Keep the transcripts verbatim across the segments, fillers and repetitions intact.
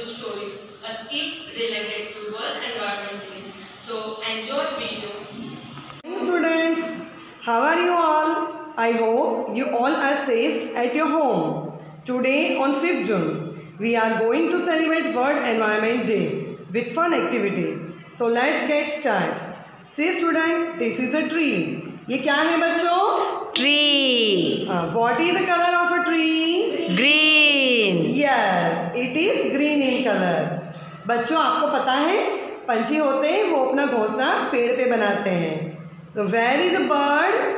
to show you a skit related to World Environment Day. So enjoy video. Hey students, how are you all? I hope you all are safe at your home. Today on fifth June, we are going to celebrate World Environment Day with fun activity. So let's get started. See student, this is a tree. ये क्या है बच्चों? Tree. Uh, what is the color of a tree? Green. Yes, it is green in color. बच्चों आपको पता है पंछी होते हैं वो अपना घोंसला पेड़ पे बनाते हैं. So where is a bird?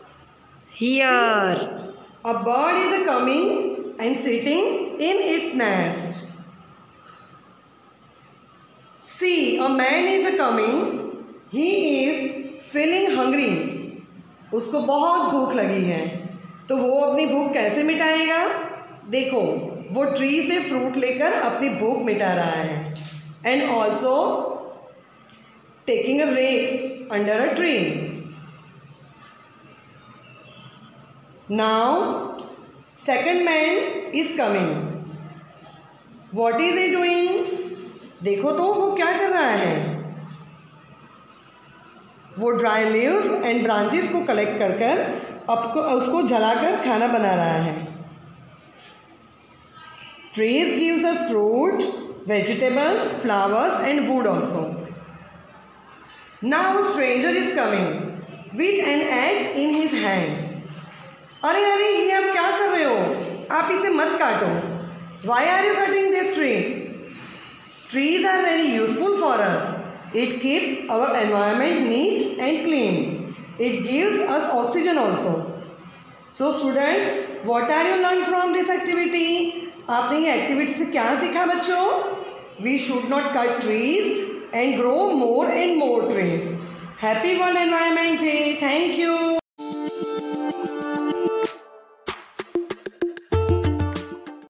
Here. A bird is coming and sitting in its nest. See, a man is coming. He is feeling hungry. उसको बहुत भूख लगी है तो वो अपनी भूख कैसे मिटाएगा? देखो वो ट्री से फ्रूट लेकर अपनी भूख मिटा रहा है. And also taking a rest under a tree. Now second man is coming. What is he doing? देखो तो वो क्या कर रहा है. वो ड्राई लीव्स एंड ब्रांचेस को कलेक्ट कर कर आपको उसको जलाकर खाना बना रहा है. Trees gives us fruit, vegetables, flowers and wood also. Now stranger is coming with an axe in his hand. अरे अरे ये आप क्या कर रहे हो? आप इसे मत काटो. Why are you cutting this tree? Trees are very useful for us. It keeps our environment neat and clean. It gives us oxygen also. So students, what are you learned from this activity? आपने ये activity से क्या सीखा बच्चों? We should not cut trees and grow more and more trees. Happy World Environment Day. Thank you.